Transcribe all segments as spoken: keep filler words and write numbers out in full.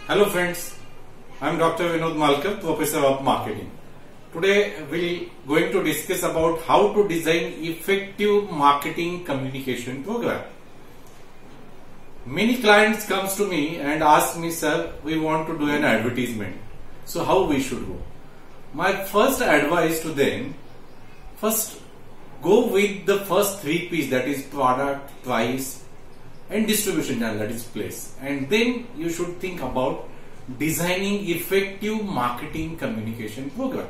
Hello friends, I am Doctor Vinod Malkar, Professor of Marketing. Today we are going to discuss about how to design effective marketing communication program. Many clients comes to me and ask me, sir, we want to do an advertisement. So how we should go? My first advice to them, first go with the first three P's, that is product, price and distribution channel, that is place. And then you should think about designing effective marketing communication program.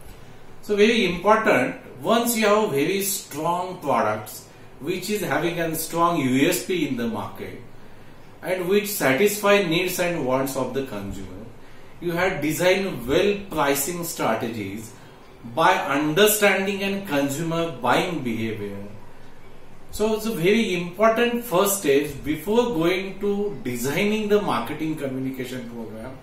So very important, once you have very strong products which is having a strong U S P in the market and which satisfy needs and wants of the consumer, you have designed well pricing strategies by understanding and consumer buying behavior. So it's a very important first stage before going to designing the marketing communication program.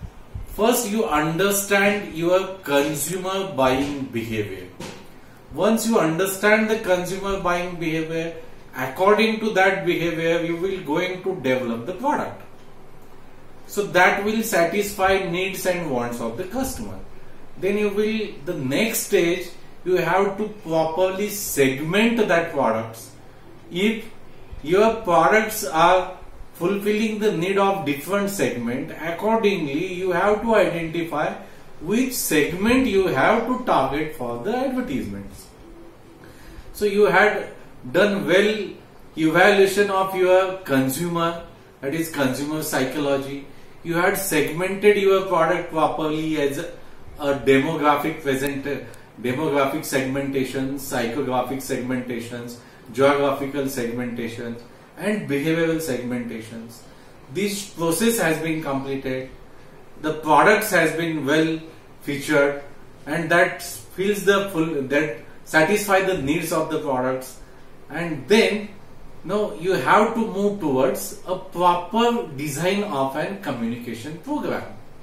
First you understand your consumer buying behavior. Once you understand the consumer buying behavior, according to that behavior you will going to develop the product. So that will satisfy needs and wants of the customer. Then you will, the next stage, you have to properly segment that products. If your products are fulfilling the need of different segment, accordingly you have to identify which segment you have to target for the advertisements. So you had done well evaluation of your consumer, that is consumer psychology. You had segmented your product properly as a, a demographic present, demographic segmentation, psychographic segmentations, geographical segmentations and behavioral segmentations. This process has been completed. The products has been well featured and that fills the full, that satisfy the needs of the products. And then now you have to move towards a proper design of a communication program.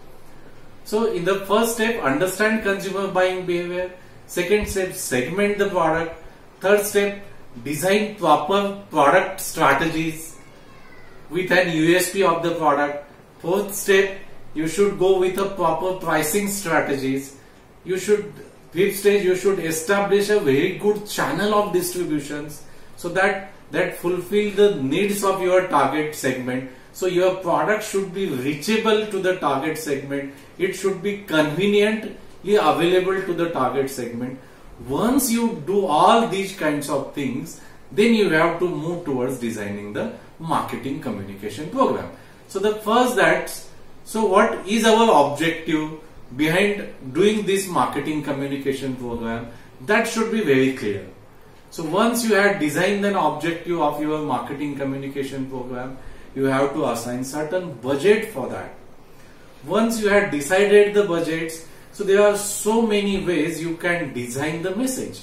So in the first step, understand consumer buying behavior. Second step, segment the product. Third step, design proper product strategies with an U S P of the product. Fourth step, you should go with a proper pricing strategies. You should, fifth stage, you should establish a very good channel of distributions so that that fulfill the needs of your target segment. So your product should be reachable to the target segment. It should be conveniently available to the target segment. Once you do all these kinds of things, then you have to move towards designing the marketing communication program. So the first that, so what is our objective behind doing this marketing communication program? That should be very clear. So once you have designed an objective of your marketing communication program, you have to assign certain budget for that. Once you have decided the budgets, so there are so many ways you can design the message.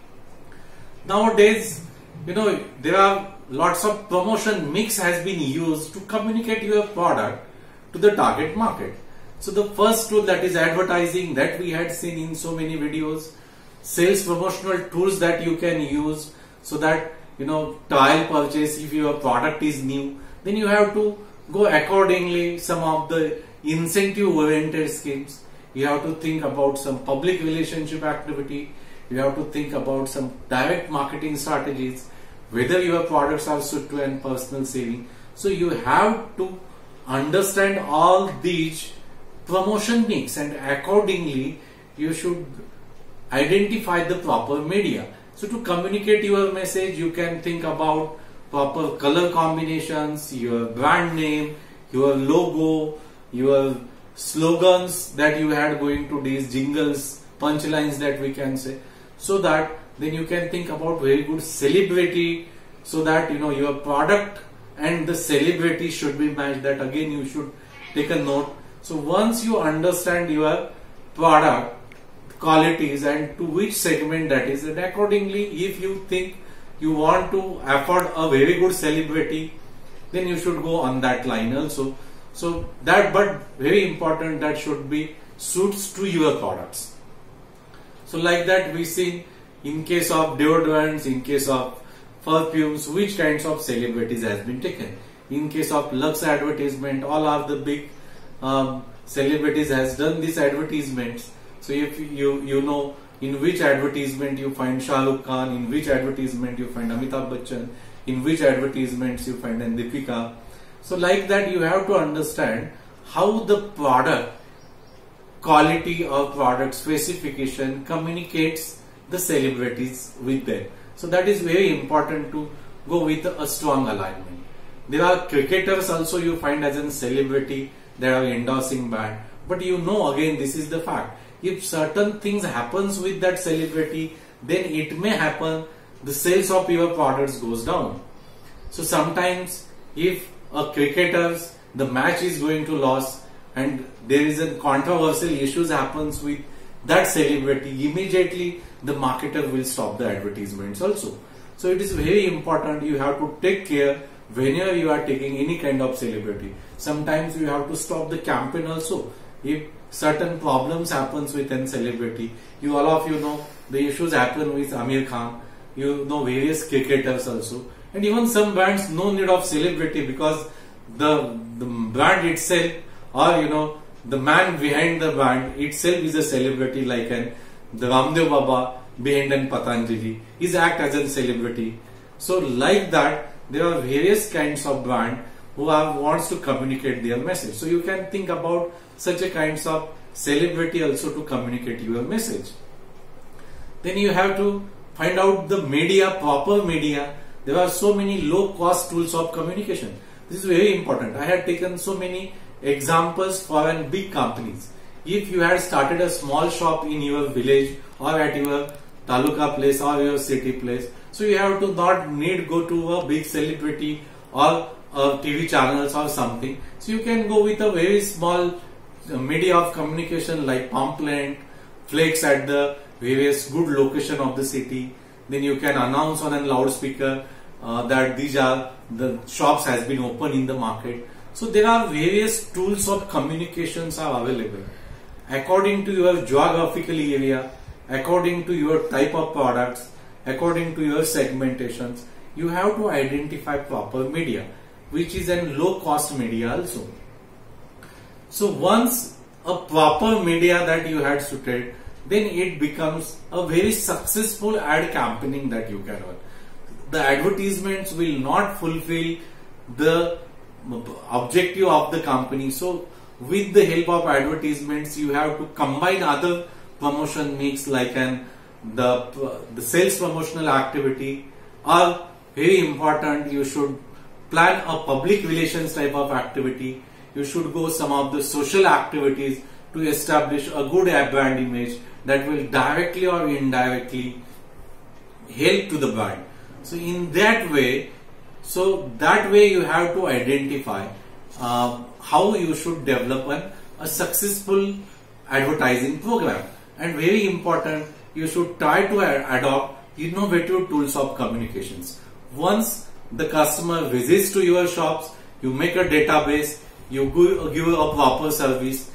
Nowadays, you know, there are lots of promotion mix has been used to communicate your product to the target market. So the first tool, that is advertising, that we had seen in so many videos. Sales promotional tools that you can use so that, you know, trial purchase, if your product is new, then you have to go accordingly. Some of the incentive oriented schemes. You have to think about some public relationship activity. You have to think about some direct marketing strategies, whether your products are suited to and personal saving. So you have to understand all these promotion mix and accordingly you should identify the proper media. So to communicate your message, you can think about proper color combinations, your brand name, your logo, your slogans that you had going to these jingles, punchlines that we can say, so that then you can think about very good celebrity, so that you know your product and the celebrity should be matched. That again you should take a note. So once you understand your product qualities and to which segment that is, and accordingly if you think you want to afford a very good celebrity, then you should go on that line also. So that, but very important, that should be suits to your products. So like that we see in case of deodorants, in case of perfumes, which kinds of celebrities has been taken. In case of Lux advertisement, all are the big um, celebrities has done these advertisements. So if you you know in which advertisement you find Shah Rukh Khan, in which advertisement you find Amitabh Bachchan, in which advertisements you find an Deepika. So like that you have to understand how the product quality or product specification communicates the celebrities with them. So that is very important to go with a strong alignment. There are cricketers also you find as a celebrity, they are endorsing brand, but you know again this is the fact. If certain things happens with that celebrity, then it may happen the sales of your products goes down. So sometimes if a cricketers the match is going to lose and there is a controversial issues happens with that celebrity, immediately the marketer will stop the advertisements also. So it is very important, you have to take care whenever you are taking any kind of celebrity. Sometimes you have to stop the campaign also. If certain problems happens with a celebrity, you all of you know the issues happen with Amir Khan, you know various cricketers also, and even some brands no need of celebrity because the, the brand itself or you know the man behind the brand itself is a celebrity, like an the Ramdev Baba behind an Patanjali is act as a celebrity. So like that there are various kinds of brand who are wants to communicate their message. So you can think about such a kinds of celebrity also to communicate your message. Then you have to find out the media, proper media. There are so many low cost tools of communication. This is very important. I had taken so many examples for an big companies. If you had started a small shop in your village or at your taluka place or your city place, so you have to not need go to a big celebrity or uh, T V channels or something. So you can go with a very small uh, media of communication like pamphlet, flex at the various good location of the city. Then you can announce on a loudspeaker uh, that these are the shops has been opened in the market. So there are various tools of communications are available according to your geographical area, according to your type of products, according to your segmentations. You have to identify proper media, which is a low cost media also. So once a proper media that you had suited, then it becomes a very successful ad campaigning that you can run. The advertisements will not fulfill the objective of the company. So with the help of advertisements, you have to combine other promotion mix like an the the sales promotional activity, or very important, you should plan a public relations type of activity. You should go some of the social activities to establish a good brand image that will directly or indirectly help to the brand. So in that way, so that way you have to identify uh, how you should develop an, a successful advertising program. And very important, you should try to adopt innovative tools of communications. Once the customer visits to your shops, you make a database, you give a proper service,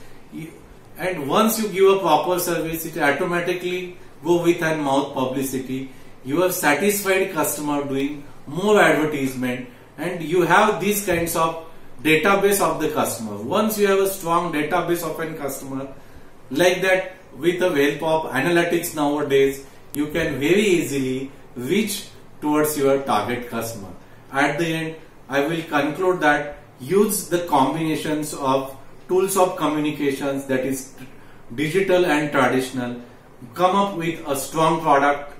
and once you give a proper service, it automatically go with a mouth publicity. You are satisfied customer doing more advertisement, and you have these kinds of database of the customer. Once you have a strong database of a customer, like that, with the help of analytics nowadays, you can very easily reach towards your target customer. At the end, I will conclude that use the combinations of tools of communications, that is digital and traditional, come up with a strong product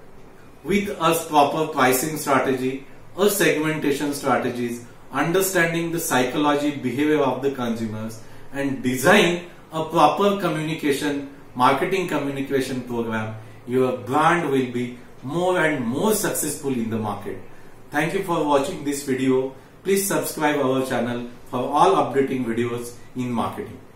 with a proper pricing strategy, a segmentation strategies, understanding the psychology behavior of the consumers, and design a proper communication, marketing communication program. Your brand will be more and more successful in the market. Thank you for watching this video. Please subscribe our channel for all updating videos in marketing.